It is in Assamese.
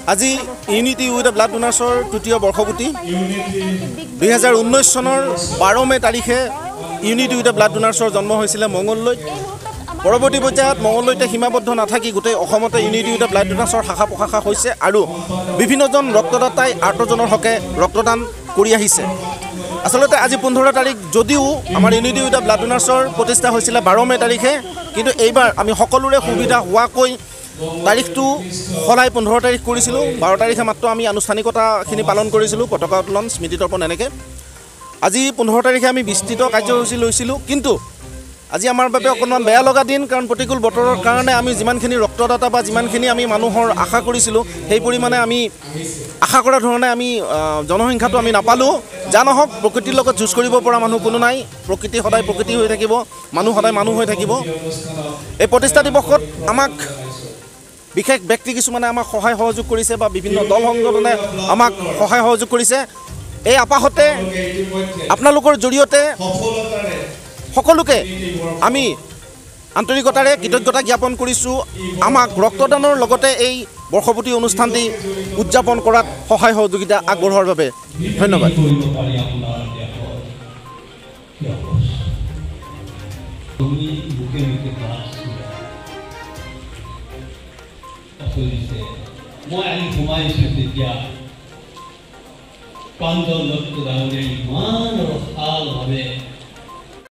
আজি ইউনিটি উইথ দ্য ব্লাড ডোনাৰ্ছৰ তৃতীয় বৰ্ষপূৰ্তি 2019 চনৰ 12 মে তাৰিখে ইউনিটি উইথ দ্য ব্লাড ডোনাৰ্ছৰ জন্ম হৈছিলে মঙলদৈত। পৰৱৰ্তী পৰ্যায়ত মঙলদৈতে সীমাবদ্ধ নাথাকি গোটেই অসমতে ইউনিটি উইথ দ্য ব্লাড ডোনাৰ্ছৰ শাখা প্ৰশাখা হৈছে আৰু বিভিন্নজন ৰক্তদাতাই আৰ্তজনৰ হকে ৰক্তদান কৰি আহিছে। আচলতে আজি 15 তাৰিখ যদিও আমাৰ ইউনিটি উইথ দ্য ব্লাড ডোনাৰ্ছৰ প্ৰতিষ্ঠা হৈছিলে 12 মে তাৰিখে, কিন্তু এইবাৰ আমি সকলোৰে সুবিধা হোৱাকৈ তাৰিখটো সলাই 15 তাৰিখ কৰিছিলোঁ। 12 তাৰিখে মাত্ৰ আমি আনুষ্ঠানিকতাখিনি পালন কৰিছিলোঁ, পতাকা উত্তোলন, স্মৃতি তৰ্পণ এনেকৈ। আজি 15 তাৰিখে আমি বিস্তৃত কাৰ্যসূচী লৈছিলোঁ, কিন্তু আজি আমাৰ বাবে অকণমান বেয়া লগা দিন, কাৰণ প্ৰতিকূল বতৰৰ কাৰণে আমি যিমানখিনি ৰক্তদাতা বা যিমানখিনি আমি মানুহৰ আশা কৰিছিলোঁ সেই পৰিমাণে আমি আশা কৰা ধৰণে আমি জনসংখ্যাটো আমি নাপালোঁ। যা নহওক, প্ৰকৃতিৰ লগত যুঁজ কৰিব পৰা মানুহ কোনো নাই। প্ৰকৃতি সদায় প্ৰকৃতি হৈ থাকিব, মানুহ সদায় মানুহ হৈ থাকিব। এই প্ৰতিষ্ঠা দিৱসত আমাক বিশেষ ব্যক্তি কিছুমানে আমাক সহায় সহযোগ কৰিছে বা বিভিন্ন দল সংগঠনে আমাক সহায় সহযোগ কৰিছে। এই আপাহতে আপোনালোকৰ জৰিয়তে সকলোকে আমি আন্তৰিকতাৰে কৃতজ্ঞতা জ্ঞাপন কৰিছোঁ, আমাক ৰক্তদানৰ লগতে এই বৰ্ষপূৰ্তি অনুষ্ঠানটি উদযাপন কৰাত সহায় সহযোগিতা আগবঢ়োৱাৰ বাবে ধন্যবাদ। মই আহি সোমাইছোঁ তেতিয়া প্ৰাঞ্জল দত্ত ডাঙৰীয়াই ইমান ৰসালভাৱে